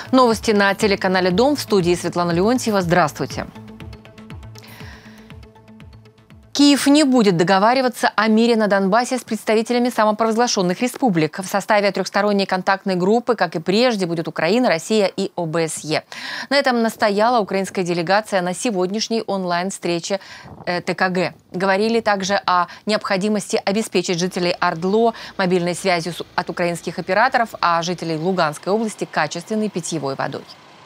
Новости на телеканале «Дом», в студии Светлана Леонтьева. Здравствуйте. Киев не будет договариваться о мире на Донбассе с представителями самопровозглашенных республик. В составе трехсторонней контактной группы, как и прежде, будет Украина, Россия и ОБСЕ. На этом настояла украинская делегация на сегодняшней онлайн-встрече ТКГ. Говорили также о необходимости обеспечить жителей ОРДЛО мобильной связью от украинских операторов, а жителей Луганской области качественной питьевой водой.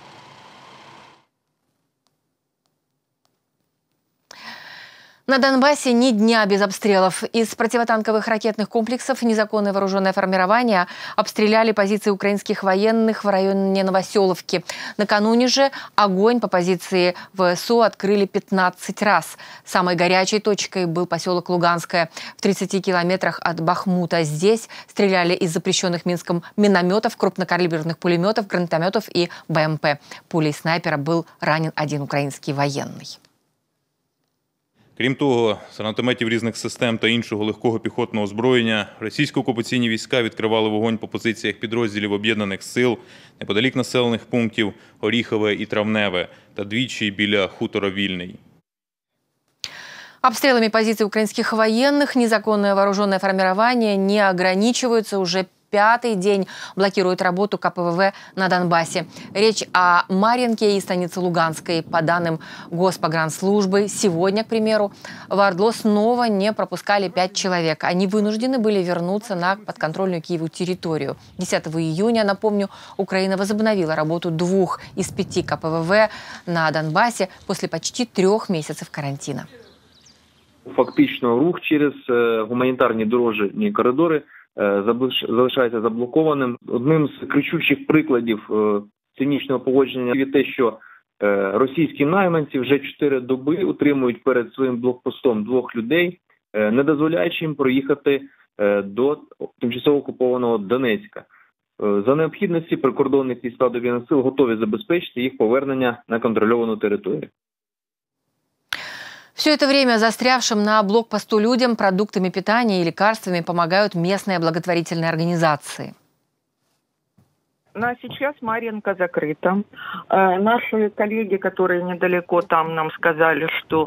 На Донбассе ни дня без обстрелов. Из противотанковых ракетных комплексов незаконное вооруженное формирование обстреляли позиции украинских военных в районе Новоселовки. Накануне же огонь по позиции ВСУ открыли 15 раз. Самой горячей точкой был поселок Луганское в 30 километрах от Бахмута. Здесь стреляли из запрещенных Минском минометов, крупнокалиберных пулеметов, гранатометов и БМП. Пулей снайпера был ранен один украинский военный. Крім того, з гранатометів різних систем та іншого легкого піхотного озброєння російсько-окупаційні війська відкривали вогонь по позиціях підрозділів Об'єднаних сил неподалік населених пунктів Оріхове і Травневе та двічі біля хутора Вільний. Обстрелами позиций украинских военных незаконное вооруженное формирование не ограничиваются. Уже пятый день блокирует работу КПВВ на Донбассе. Речь о Марьинке и станице Луганской. По данным Госпогранслужбы, сегодня, к примеру, в ОРДЛО снова не пропускали 5 человек. Они вынуждены были вернуться на подконтрольную Киеву территорию. 10 июня, напомню, Украина возобновила работу 2 из 5 КПВВ на Донбассе после почти 3 месяцев карантина. Фактично рух через гуманітарні дорожні коридори залишається заблокованим. Одним з кричущих прикладів цинічного поводження є те, що російські найманці вже 4 доби утримують перед своїм блокпостом 2 людей, не дозволяючи їм проїхати до тимчасово окупованого Донецька. За необхідності прикордонних і складових сил готові забезпечити їх повернення на контрольовану територію. Все это время застрявшим на блокпосту людям продуктами питания и лекарствами помогают местные благотворительные организации. На сейчас Марьинка закрыта. Наши коллеги, которые недалеко там, нам сказали, что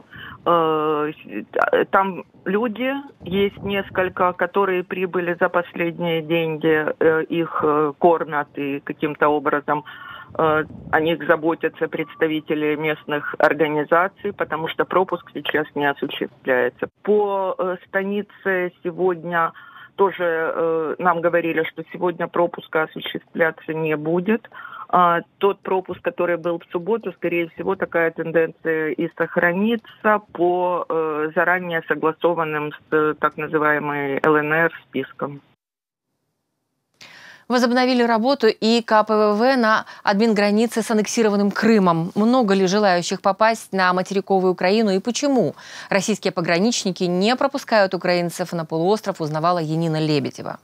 там люди есть несколько, которые прибыли за последние деньги, их кормят и каким-то образом о них заботятся представители местных организаций, потому что пропуск сейчас не осуществляется. По станице сегодня тоже нам говорили, что сегодня пропуска осуществляться не будет. Тот пропуск, который был в субботу, скорее всего, такая тенденция и сохранится по заранее согласованным с так называемой ЛНР списком. Возобновили работу и КПВВ на админгранице с аннексированным Крымом. Много ли желающих попасть на материковую Украину и почему российские пограничники не пропускают украинцев на полуостров, узнавала Янина Лебедева.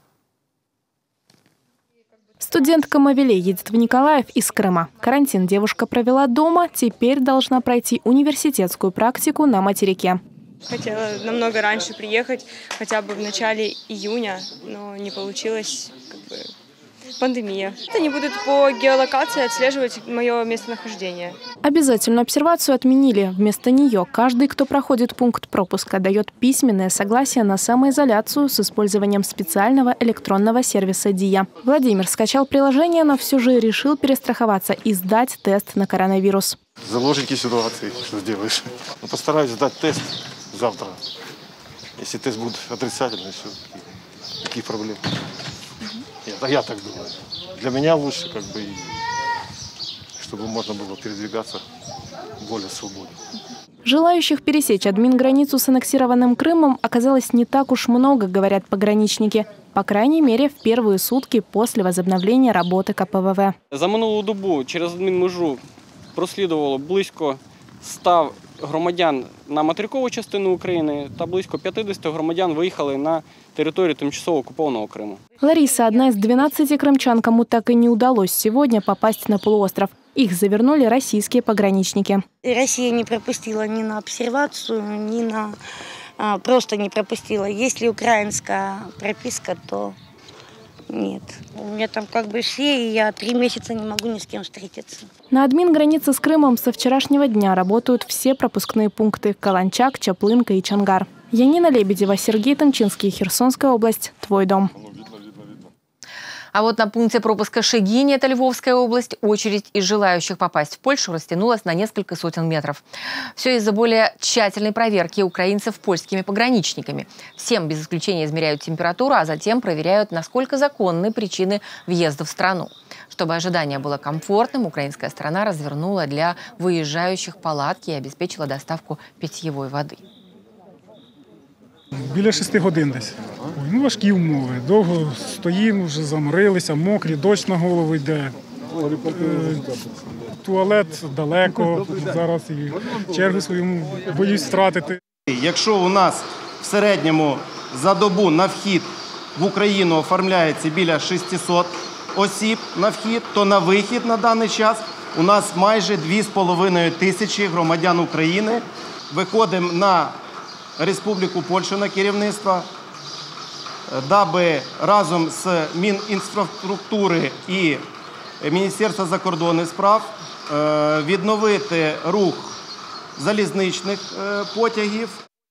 Студентка Мавилей едет в Николаев из Крыма. Карантин девушка провела дома, теперь должна пройти университетскую практику на материке. Хотела намного раньше приехать, хотя бы в начале июня, но не получилось, пандемия. Они будут по геолокации отслеживать мое местонахождение. Обязательную обсервацию отменили. Вместо нее каждый, кто проходит пункт пропуска, дает письменное согласие на самоизоляцию с использованием специального электронного сервиса ДИА. Владимир скачал приложение, но все же решил перестраховаться и сдать тест на коронавирус. Заложники ситуации, что сделаешь. Постараюсь сдать тест завтра. Если тест будет отрицательный, все, никаких проблем. Я так думаю. Для меня лучше, чтобы можно было передвигаться более свободно. Желающих пересечь админграницу с аннексированным Крымом оказалось не так уж много, говорят пограничники. По крайней мере, в первые сутки после возобновления работы КПВВ. За минулу добу через адмінмежу прослідувало близько 100 громадян на материкову частину України та близько 50 громадян виїхали на территорию тимчасово оккупованного Крыма. Лариса – одна из 12 крымчан, кому так и не удалось сегодня попасть на полуостров. Их завернули российские пограничники. Россия не пропустила ни на обсервацию, ни на... Просто не пропустила. Если украинская прописка, то Нет. У меня там как бы все, и я 3 месяца не могу ни с кем встретиться. На админ-границе с Крымом со вчерашнего дня работают все пропускные пункты – Каланчак, Чаплынка и Чангар. Янина Лебедева, Сергей Томчинский, Херсонская область. Твой дом. А вот на пункте пропуска Шегини, это Львовская область, очередь из желающих попасть в Польшу растянулась на несколько сотен метров. Все из-за более тщательной проверки украинцев польскими пограничниками. Всем без исключения измеряют температуру, а затем проверяют, насколько законны причины въезда в страну. Чтобы ожидание было комфортным, украинская сторона развернула для выезжающих палатки и обеспечила доставку питьевой воды. Біля 6 годин десь. Важкі умови. Довго стоїмо, вже заморилися, мокрі, дощ на голову йде. Туалет далеко, зараз і чергу свою боюсь втратити. Якщо у нас в середньому за добу на вхід в Україну оформляється біля 600 осіб на вхід, то на вихід на даний час у нас майже 2,5 тисячі громадян України. Виходимо на Республіку Польщу на керівництво, даби разом з Мінінфраструктури і Міністерства закордонних справ відновити рух залізничних потягів.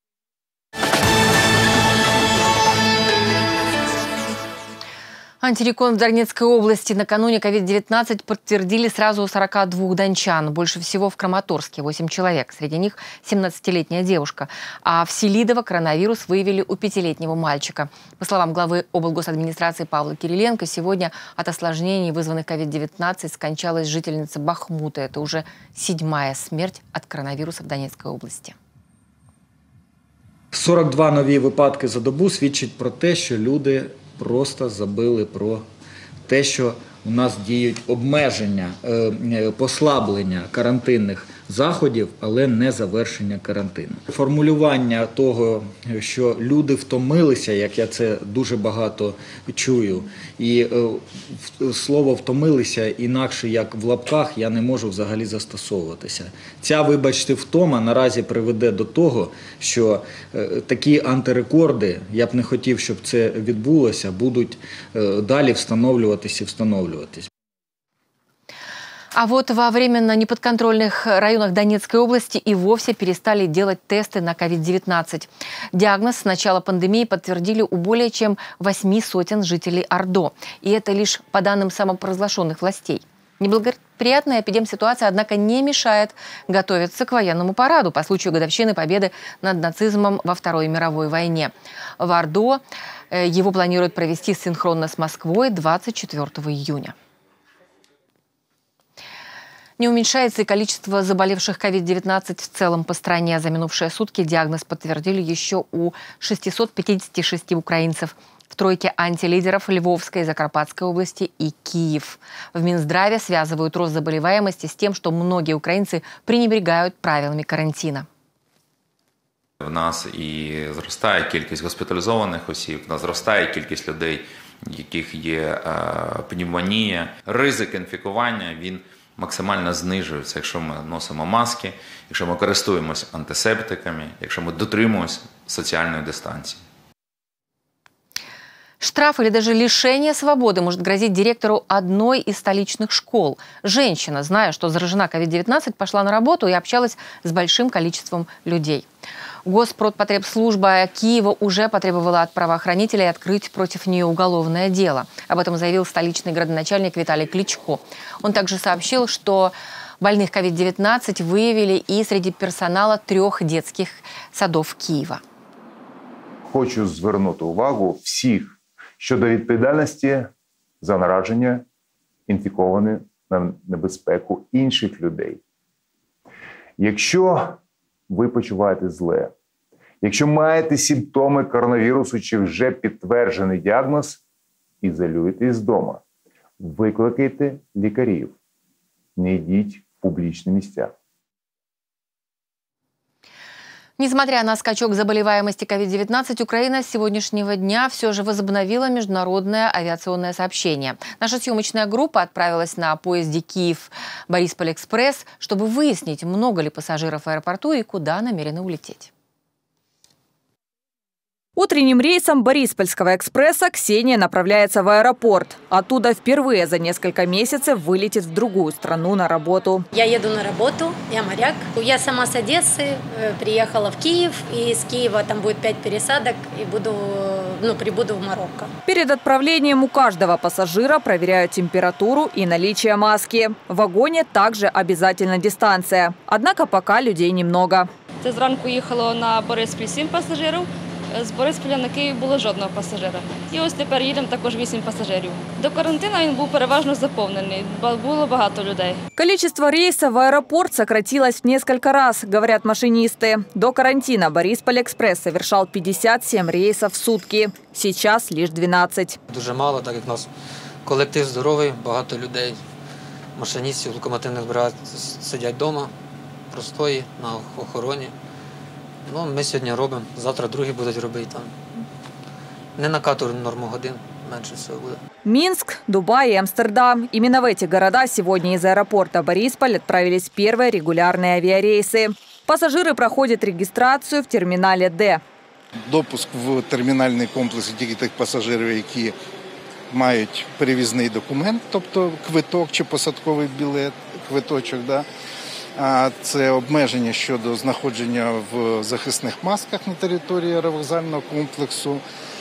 Антирекон в Донецкой области. Накануне COVID-19 подтвердили сразу 42 дончан. Больше всего в Краматорске – 8 человек. Среди них 17-летняя девушка. А в Селидово коронавирус выявили у 5-летнего мальчика. По словам главы облгосадминистрации Павла Кириленко, сегодня от осложнений, вызванных COVID-19, скончалась жительница Бахмута. Это уже 7-я смерть от коронавируса в Донецкой области. 42 нові випадки за добу свідчить про те, що люди просто забили про те, що у нас діють обмеження, послаблення карантинних заходів, але не завершення карантину. Формулювання того, що люди втомилися, як я це дуже багато чую, і слово «втомилися» інакше, як в лапках, я не можу взагалі застосовуватися. Ця, вибачте, втома наразі приведе до того, що такі антирекорди, я б не хотів, щоб це відбулося, будуть далі встановлюватися і встановлюватись. А вот во временно неподконтрольных районах Донецкой области и вовсе перестали делать тесты на COVID-19. Диагноз с начала пандемии подтвердили у более чем 8 сотен жителей Ордо. И это лишь по данным самопровозглашенных властей. Неблагоприятная эпидемситуация, однако, не мешает готовиться к военному параду по случаю годовщины победы над нацизмом во Второй мировой войне. В Ордо его планируют провести синхронно с Москвой 24 июня. Не уменьшается и количество заболевших COVID-19 в целом по стране. За минувшие сутки диагноз подтвердили еще у 656 украинцев. В тройке антилидеров Львовской, Закарпатской области и Киев. В Минздраве связывают рост заболеваемости с тем, что многие украинцы пренебрегают правилами карантина. В нас і зростає кількість госпіталізованих осіб, в нас зростає кількість людей, в яких є пневмонія. Ризик інфікування, він максимально знижується, якщо ми носимо маски, якщо ми користуємося антисептиками, якщо ми дотримуємося соціальної дистанції. Штраф или даже лишение свободы может грозить директору одной из столичных школ. Женщина, зная, что заражена COVID-19, пошла на работу и общалась с большим количеством людей. Госпродпотребслужба Киева уже потребовала от правоохранителей открыть против нее уголовное дело. Об этом заявил столичный градоначальник Виталий Кличко. Он также сообщил, что больных COVID-19 выявили и среди персонала 3 детских садов Києва. Хочу звернути увагу всіх щодо відповідальності за нараження інфікованих на небезпеку інших людей. Якщо ви почуваєте зле, якщо маєте симптоми коронавірусу чи вже підтверджений діагноз, ізолюйтесь вдома, викликайте лікарів, не йдіть в публічні місця. Несмотря на скачок заболеваемости COVID-19, Украина с сегодняшнего дня все же возобновила международное авиационное сообщение. Наша съемочная группа отправилась на поезде Киев-Борисполь-Экспресс, чтобы выяснить, много ли пассажиров в аэропорту и куда намерены улететь. Утренним рейсом Бориспольского экспресса Ксения направляется в аэропорт. Оттуда впервые за несколько месяцев вылетит в другую страну на работу. Я еду на работу, я моряк. Я сама с Одессы, приехала в Киев, и из Киева там будет 5 пересадок, и прибуду в Марокко. Перед отправлением у каждого пассажира проверяют температуру и наличие маски. В вагоне также обязательно дистанция. Однако пока людей немного. Зранку їхало на Бориспіль 7 пасажирів. З Борисполя на Київ було жодного пасажира. І ось тепер їдемо також 8 пасажирів. До карантину він був переважно заповнений, було багато людей. Количество рейсов в аэропорт сократилось в несколько раз, говорят машинисты. До карантина Борисполь-экспресс совершал 57 рейсов в сутки. Сейчас лишь 12. Дуже мало, так як у нас колектив здоровий, багато людей. Машиністів локомотивних бригад сидять вдома, простої, на охороні. Ми сьогодні робимо, завтра другі будуть робити там. Не накатуємо норму годин, менше всього буде. Минск, Дубай и Амстердам. Именно в эти города сегодня из аэропорта Борисполь отправились первые регулярные авиарейсы. Пассажиры проходят регистрацию в терминале «Д». Допуск в термінальний комплекс тільки тих пасажирів, які мають перевізний документ, тобто квиток чи посадковий білет, квиточок, да. Це обмеження щодо знаходження в захисних масках на території аеровокзального комплексу.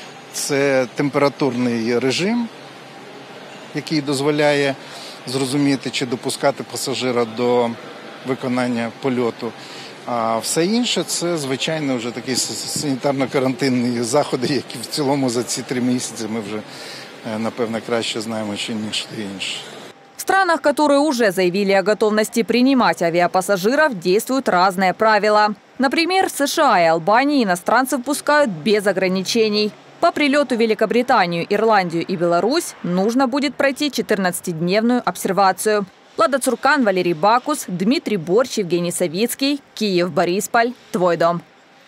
Це температурний режим, який дозволяє зрозуміти, чи допускати пасажира до виконання польоту. А все інше – це, звичайно, вже такі санітарно-карантинні заходи, які в цілому за ці 3 місяці ми вже, напевно, краще знаємо, ніж інше. В странах, которые уже заявили о готовности принимать авиапассажиров, действуют разные правила. Например, в США и Албании иностранцев пускают без ограничений. По прилету в Великобританию, Ирландию и Беларусь нужно будет пройти 14-дневную обсервацию. Лада Цуркан, Валерий Бакус, Дмитрий Борщ, Евгений Савицкий. Киев, Борисполь. Твой дом.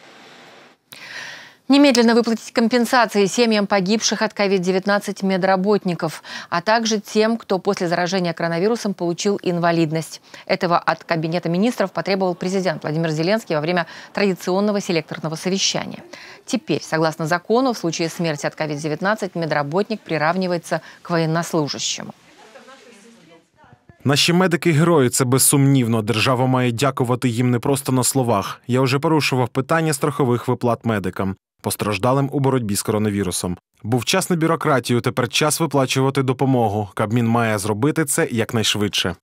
Немедленно выплатить компенсации семьям погибших от COVID-19 медработников, а также тем, кто после заражения коронавирусом получил инвалидность. Этого от Кабинета министров потребовал президент Владимир Зеленский во время традиционного селекторного совещания. Теперь, согласно закону, в случае смерти от COVID-19 медработник приравнивается к военнослужащему. Наші медики-герої – це безсумнівно. Держава має дякувати їм не просто на словах. Я вже порушував питання страхових виплат медикам, постраждалим у боротьбі з коронавірусом. Був час на бюрократію, тепер час виплачувати допомогу. Кабмін має зробити це якнайшвидше.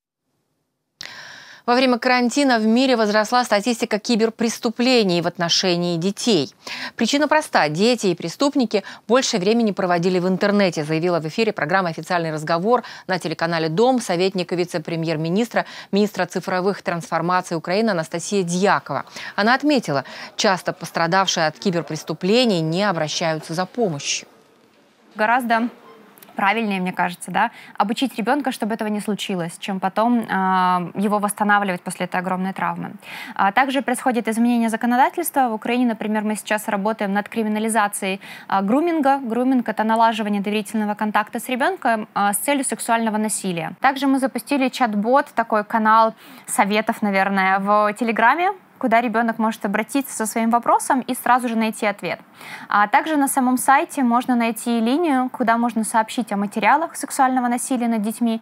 Во время карантина в мире возросла статистика киберпреступлений в отношении детей. Причина проста. Дети и преступники больше времени проводили в интернете, заявила в эфире программы «Официальный разговор» на телеканале «Дом» советника вице-премьер-министра, министра цифровых трансформаций Украины Анастасия Дьякова. Она отметила, часто пострадавшие от киберпреступлений не обращаются за помощью. Гораздо правильнее, мне кажется, да, обучить ребенка, чтобы этого не случилось, чем потом его восстанавливать после этой огромной травмы. Также происходит изменение законодательства. В Украине, например, мы сейчас работаем над криминализацией груминга. Груминг – это налаживание доверительного контакта с ребенком с целью сексуального насилия. Также мы запустили чат-бот, такой канал советов, наверное, в Телеграме, куда ребенок может обратиться со своим вопросом и сразу же найти ответ. А также на самом сайте можно найти линию, куда можно сообщить о материалах сексуального насилия над детьми.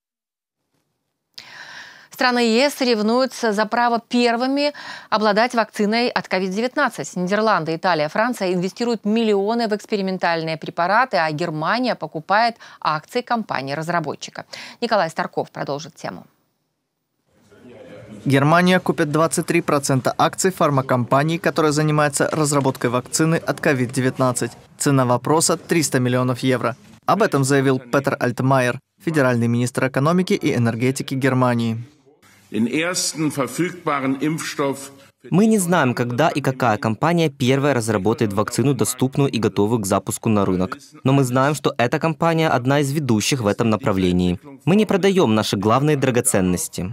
Страны ЕС соревнуются за право первыми обладать вакциной от COVID-19. Нидерланды, Италия, Франция инвестируют миллионы в экспериментальные препараты, а Германия покупает акции компании-разработчика. Николай Старков продолжит тему. Германия купит 23% акций фармакомпании, которая занимается разработкой вакцины от COVID-19. Цена вопроса – 300 миллионов евро. Об этом заявил Петер Альтмайер, федеральный министр экономики и энергетики Германии. Мы не знаем, когда и какая компания первая разработает вакцину, доступную и готовую к запуску на рынок. Но мы знаем, что эта компания одна из ведущих в этом направлении. Мы не продаем наши главные драгоценности.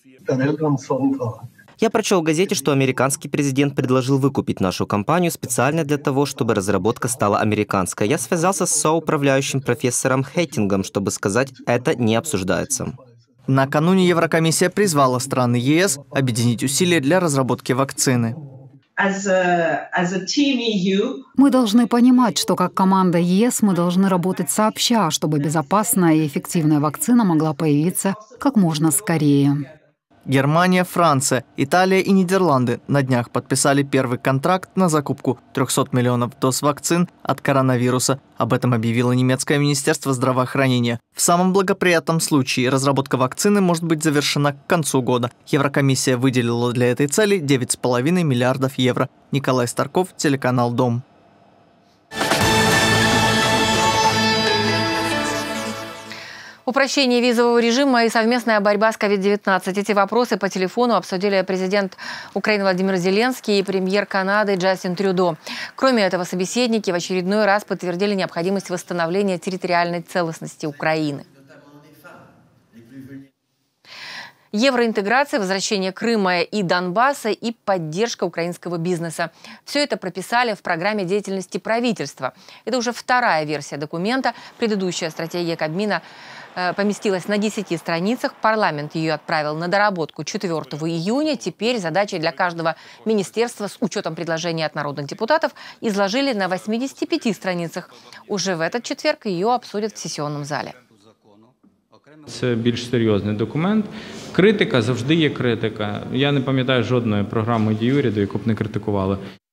Я прочел в газете, что американский президент предложил выкупить нашу компанию специально для того, чтобы разработка стала американской. Я связался с соуправляющим профессором Хеттингом, чтобы сказать, это не обсуждается. Накануне Еврокомиссия призвала страны ЕС объединить усилия для разработки вакцины. Мы должны понимать, что как команда ЕС мы должны работать сообща, чтобы безопасная и эффективная вакцина могла появиться как можно скорее. Германия, Франция, Италия и Нидерланды на днях подписали первый контракт на закупку 300 миллионов доз вакцин от коронавируса. Об этом объявило немецкое министерство здравоохранения. В самом благоприятном случае разработка вакцины может быть завершена к концу года. Еврокомиссия выделила для этой цели 9,5 миллиардов евро. Николай Старков, телеканал «Дом». Упрощение визового режима и совместная борьба с COVID-19. Эти вопросы по телефону обсудили президент Украины Владимир Зеленский и премьер Канады Джастин Трюдо. Кроме этого, собеседники в очередной раз подтвердили необходимость восстановления территориальной целостности Украины. Евроинтеграция, возвращение Крыма и Донбасса и поддержка украинского бизнеса. Все это прописали в программе деятельности правительства. Это уже вторая версия документа. Предыдущая стратегия Кабмина поместилась на 10 страницах. Парламент ее отправил на доработку 4 июня. Теперь задачи для каждого министерства с учетом предложений от народных депутатов изложили на 85 страницах. Уже в этот четверг ее обсудят в сессионном зале. Це більш серйозний документ. Критика завжди є критика. Я не пам'ятаю жодної програми дій уряду, яку б не критикували.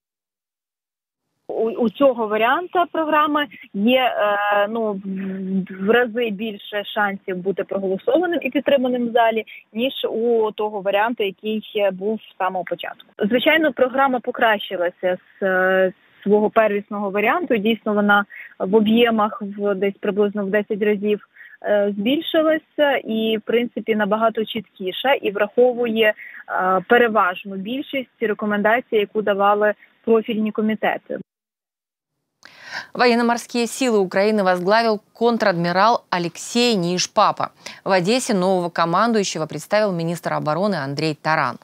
У цього варіанта програми є в рази більше шансів бути проголосованим і підтриманим в залі, ніж у того варіанту, який був з самого початку. Звичайно, програма покращилася з свого первісного варіанту. Дійсно, вона в об'ємах десь приблизно в 10 разів збільшилася і, в принципі, набагато чіткіша і враховує переважну більшість рекомендацій, яку давали профільні комітети. Военно-морские силы Украины возглавил контр-адмирал Алексей Нишпапа. В Одессе нового командующего представил министр обороны Андрей Таран.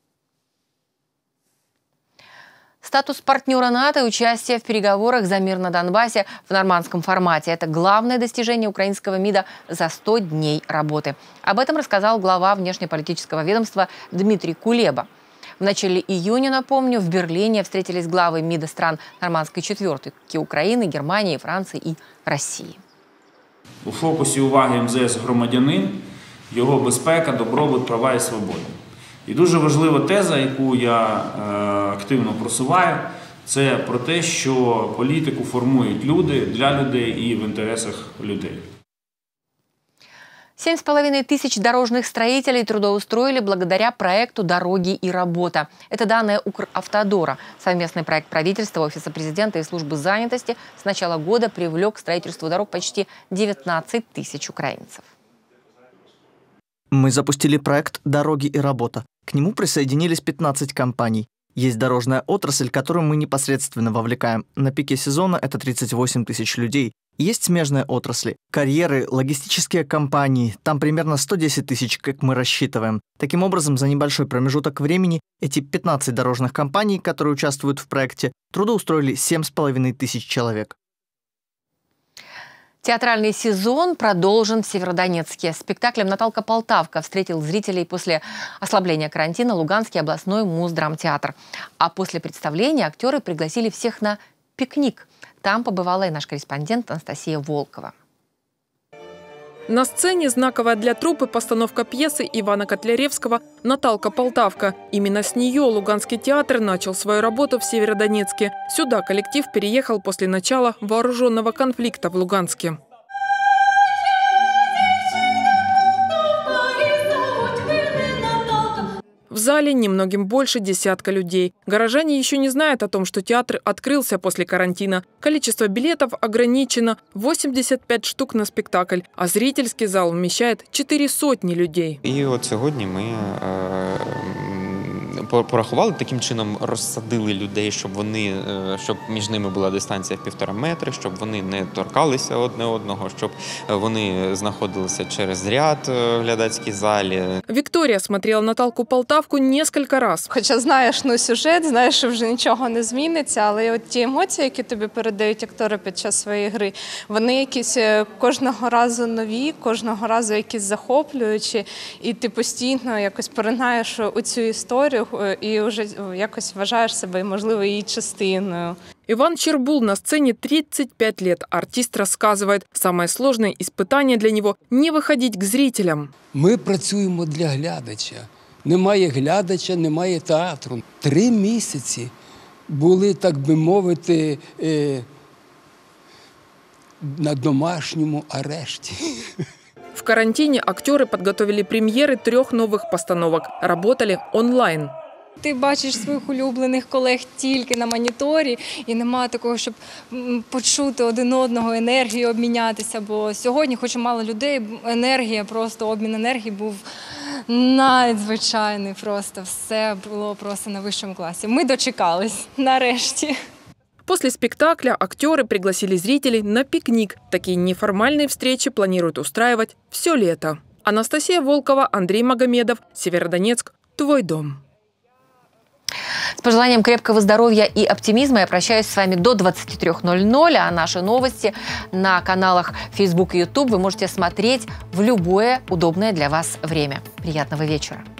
Статус партнера НАТО и участие в переговорах за мир на Донбассе в нормандском формате – это главное достижение украинского МИДа за 100 дней работы. Об этом рассказал глава внешнеполитического ведомства Дмитрий Кулеба. В начале июня, напомню, в Берлине встретились главы МИДа стран нормандской четверки – Украины, Германии, Франции и России. У фокусі уваги МЗС громадянин, його безпека, добробут, права і свободи. І дуже важлива теза, яку я активно просуваю, це про те, що політику формують люди, для людей і в інтересах людей. 7,5 тысяч дорожных строителей трудоустроили благодаря проекту «Дороги и работа». Это данные Укравтодора. Совместный проект правительства, Офиса президента и службы занятости с начала года привлек к строительству дорог почти 19 тысяч украинцев. Мы запустили проект «Дороги и работа». К нему присоединились 15 компаний. Есть дорожная отрасль, которую мы непосредственно вовлекаем. На пике сезона это 38 тысяч людей. Есть смежные отрасли, карьеры, логистические компании. Там примерно 110 тысяч, как мы рассчитываем. Таким образом, за небольшой промежуток времени эти 15 дорожных компаний, которые участвуют в проекте, трудоустроили 7,5 тысяч человек. Театральный сезон продолжен в Северодонецке. Спектаклем «Наталка Полтавка» встретил зрителей после ослабления карантина Луганский областной муздрамтеатр. А после представления актеры пригласили всех на пикник. Там побывала и наш корреспондент Анастасия Волкова. На сцене знаковая для труппы постановка пьесы Ивана Котляревского «Наталка Полтавка». Именно с нее Луганский театр начал свою работу в Северодонецке. Сюда коллектив переехал после начала вооруженного конфликта в Луганске. В зале немногим больше десятка людей. Горожане еще не знают о том, что театр открылся после карантина. Количество билетов ограничено – 85 штук на спектакль, а зрительский зал вмещает 400 людей. І от сьогодні ми порахували, таким чином розсадили людей, щоб між ними була дистанція в 1,5 метри, щоб вони не торкалися одне одного, щоб вони знаходилися через ряд в глядацькій залі. Вікторія смотрела «Наталку Полтавку» несколько раз. Хоча знаєш сюжет, знаєш, що вже нічого не зміниться, але от ті емоції, які тобі передають актори під час своєї гри, вони якісь кожного разу нові, кожного разу якісь захоплюючі, і ти постійно якось поринаєш у цю історію, і вже якось вважаєш себе, можливо, її частиною. Иван Чербул на сцене 35 лет. Артист рассказывает, самое сложное испытание для него – не выходить к зрителям. Ми працюємо для глядача. Немає глядача, немає театру. 3 місяці були, так би мовити, на домашньому арешті. В карантине актеры подготовили премьеры 3 новых постановок. Работали онлайн. Ти бачиш своїх улюблених колег тільки на моніторі, і немає такого, щоб почути один одного, енергію обмінятися. Бо сьогодні, хоч і мало людей, енергія, просто обмін енергії був надзвичайний. Просто все було просто на вищому класі. Ми дочекались нарешті. После спектакля актеры пригласили зрителей на пикник. Такие неформальные встречи планируют устраивать все лето. Анастасия Волкова, Андрей Магомедов, Северодонецк. Твой дом. С пожеланием крепкого здоровья и оптимизма я прощаюсь с вами до 23:00. А наши новости на каналах Facebook и YouTube вы можете смотреть в любое удобное для вас время. Приятного вечера.